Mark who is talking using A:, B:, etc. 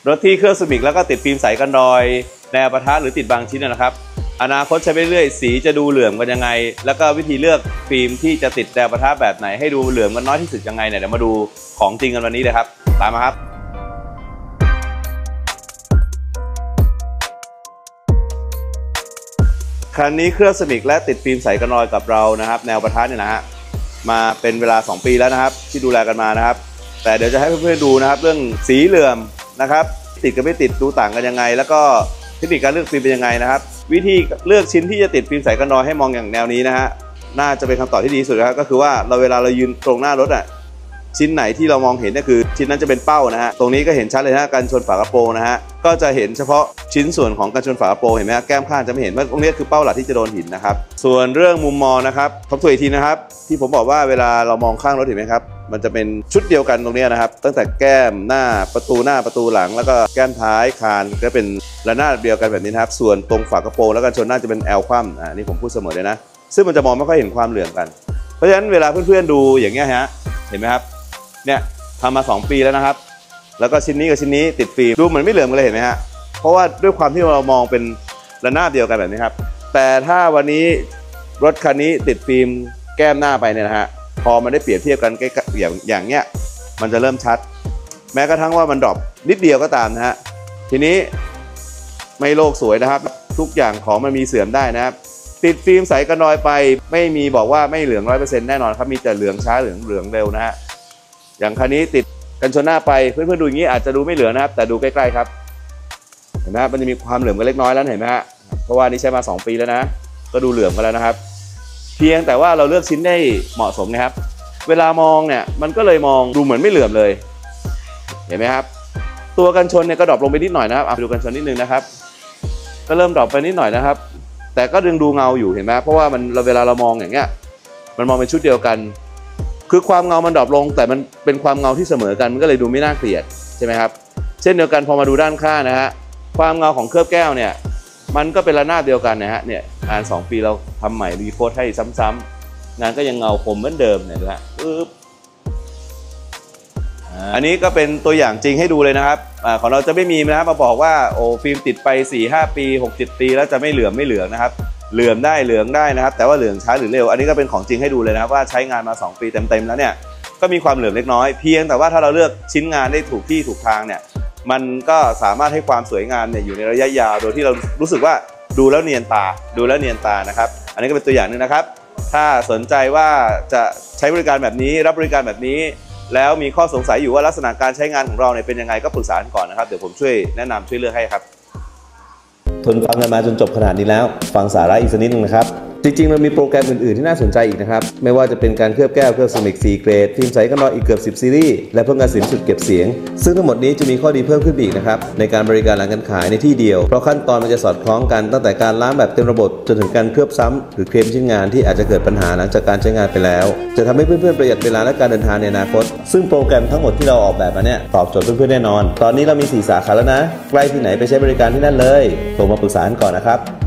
A: รถที่เคลือบเซรามิกแล้วก็ติดฟิล์มใสกันรอยแนวปะทะหรือติดบางชิ้นนะครับอนาคตใช้ไปเรื่อยสีจะดูเหลื่อมกันยังไงแล้วก็วิธีเลือกฟิล์มที่จะติดแนวปะทะแบบไหนให้ดูเหลื่อมกันน้อยที่สุดยังไงเนี่ยเดี๋ยวมาดูของจริงกันวันนี้เลยครับตามมาครับคันนี้เคลือบเซรามิกและติดฟิล์มใสกันรอยกับเรานะครับแนวปะทะเนี่ยนะฮะมาเป็นเวลา2 ปีแล้วนะครับที่ดูแลกันมานะครับแต่เดี๋ยวจะให้เพื่อนๆดูนะครับเรื่องสีเหลื่อมนะครับติดกับไม่ติดดูต่างกันยังไงแล้วก็เทคนิคการเลือกฟิล์มเป็นยังไงนะครับวิธีเลือกชิ้นที่จะติดฟิล์มใสกันรอยให้มองอย่างแนวนี้นะฮะน่าจะเป็นคำตอบที่ดีสุดครับก็คือว่าเวลาเรายืนตรงหน้ารถชิ้นไหนที่เรามองเห็นก็คือชิ้นนั้นจะเป็นเป้านะฮะตรงนี้ก็เห็นชัดเลยนะกันชนฝากระโปรงนะฮะก็จะเห็นเฉพาะชิ้นส่วนของกันชนฝากระโปรงเห็นไหมฮะแก้มข้างจะไม่เห็นว่าตรงนี้คือเป้าหลักที่จะโดนหินนะครับส่วนเรื่องมุมมองนะครับทบทวนอีกทีนะครับที่ผมบอกว่าเวลาเรามองข้างรถเห็นไหมครับมันจะเป็นชุดเดียวกันตรงนี้นะครับตั้งแต่แก้มหน้าประตูหลังแล้วก็แก้มท้ายคานก็เป็นระนาบเดียวกันแบบนี้นะครับส่วนตรงฝากระโปรงแล้วกันชนหน้าจะเป็นแอลคว่ำนี่ผมพูดเสมอเลยนะซึ่งมันจะมองไม่ค่อยเห็นความเหลื่อมกันเพราะฉะนั้นเวลาเพื่อนๆดูอย่างเงี้ยฮะเห็นไหมครับเนี่ยทำมา2 ปีแล้วนะครับแล้วก็ชิ้นนี้กับชิ้นนี้ติดฟิล์มดูเหมือนไม่เหลื่อมกันเลยเห็นไหมฮะเพราะว่าด้วยความที่เรามองเป็นระนาบเดียวกันแบบนี้ครับแต่ถ้าวันนี้รถคันนี้ติดฟิล์มแก้มหน้าไปเนี่ยนะฮะพอมันได้เปรียบเทียบกันใกล้อย่างเงี้ยมันจะเริ่มชัดแม้กระทั่งว่ามันดรอปนิดเดียวก็ตามนะฮะทีนี้ไม่โลกสวยนะครับทุกอย่างของมันมีเสื่อมได้นะครับติดฟิล์มใสกันรอยไปไม่มีบอกว่าไม่เหลือง 100% แน่นอนครับมีแต่เหลืองช้าเหลืองเร็วนะฮะอย่างคันนี้ติดกันชนหน้าไปเพื่อนๆดูอย่างนี้อาจจะดูไม่เหลืองนะครับแต่ดูใกล้ๆครับเห็นไหมครับมันจะมีความเหลื่อมกันเล็กน้อยแล้วเห็นไหมฮะเพราะว่านี้ใช้มา2 ปีแล้วนะก็ดูเหลื่อมกันแล้วนะครับเพียงแต่ว่าเราเลือกชิ้นได้เหมาะสมนะครับเวลามองเนี่ยมันก็เลยมองดูเหมือนไม่เหลื่อมเลยเห็นไหมครับตัวกันชนเนี่ยก็ดรอปลงไปนิดหน่อยนะครับดูกันชนนิดนึงนะครับก็เริ่มดรอปไปนิดหน่อยนะครับแต่ก็ดึงดูเงาอยู่เห็นไหมเพราะว่ามันเวลาเรามองอย่างเงี้ยมันมองเป็นชุดเดียวกันคือความเงามันดรอปลงแต่มันเป็นความเงาที่เสมอกันมันก็เลยดูไม่น่าเกลียดใช่ไหมครับเช่นเดียวกันพอมาดูด้านข้างนะฮะความเงาของเคลือบแก้วเนี่ยมันก็เป็นระนาบเดียวกันนะฮะเนี่ยงาน2 ปีเราทำใหม่รีโพสต์ให้ซ้ำๆงานก็ยังเงาคมเหมือนเดิมเนี่ยนะฮะอันนี้ก็เป็นตัวอย่างจริงให้ดูเลยนะครับของเราจะไม่มีนะครับมาบอกว่าโอ้ฟิล์มติดไป 4-5 ปี 6-7 ปีแล้วจะไม่เหลืองนะครับเหลืองได้นะครับแต่ว่าเหลืองช้าหรือเร็วอันนี้ก็เป็นของจริงให้ดูเลยนะครับว่าใช้งานมา2 ปีเต็มๆแล้วเนี่ยก็มีความเหลื่อมเล็กน้อยเพียงแต่ว่าถ้าเราเลือกชิ้นงานได้ถูกที่ถูกทางเนี่ยมันก็สามารถให้ความสวยงามเนี่ยอยู่ในระยะยาวโดยที่เรารู้สึกว่าดูแล้วเนียนตานะครับอันนี้ก็เป็นตัวอย่างนึงนะครับถ้าสนใจว่าจะใช้บริการแบบนี้รับบริการแบบนี้แล้วมีข้อสงสัยอยู่ว่าลักษณะการใช้งานของเราเนี่ยเป็นยังไงก็ปรึกษาก่อนนะครับเดี๋ยวผมช่วยแนะนำช่วยเลือกให้ครับทนฟังกันมาจนจบขนาดนี้แล้วฟังสาระอีกสักนิดนึงนะครับจริงๆมันมีโปรแกรมอื่นๆที่น่าสนใจอีกนะครับไม่ว่าจะเป็นการเคลือบแก้วเคลือบเซรามิก4 เกรดฟิล์มใสกันรอยอีกเกือบ10 ซีรีส์และเพิ่มการสินสุดเก็บเสียงซึ่งทั้งหมดนี้จะมีข้อดีเพิ่มขึ้นอีกนะครับในการบริการหลังการขายในที่เดียวเพราะขั้นตอนมันจะสอดคล้องกันตั้งแต่การล้างแบบเต็มระบบจนถึงการเคลือบซ้ำหรือเคลมชิ้นงานที่อาจจะเกิดปัญหาหลังจากการใช้งานไปแล้วจะทำให้เพื่อนๆประหยัดเวลาและการเดินทางในอนาคตซึ่งโปรแกรมทั้งหมดที่เราออกแบบมาเนี่ยตอบโจทย์เพื่อนๆแน่นอนตอนนี้เรามี4 สาขาแล้วนะใกล้ที่ไหนไปใช้บริการที่นั่นเลยโทรมาปรึกษาก่อนนะครับ